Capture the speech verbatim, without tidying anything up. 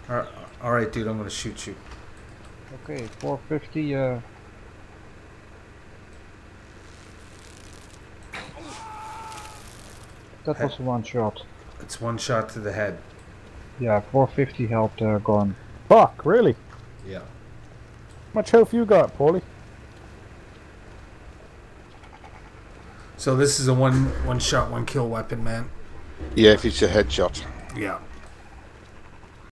Alright, dude, I'm gonna shoot you. Okay, four fifty, uh... That Head. was one shot. It's one shot to the head. Yeah, four fifty helped uh, gone. Fuck, really? Yeah. How much health you got, Paulie? So this is a one one shot, one kill weapon, man. Yeah, if it's a headshot. Yeah.